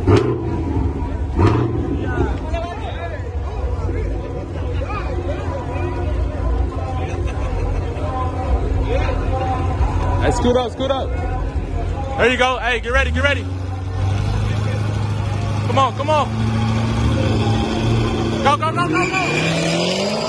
Hey, scoot up, scoot up. There you go. Hey, get ready, get ready. Come on, come on. Go, go, go, go, go.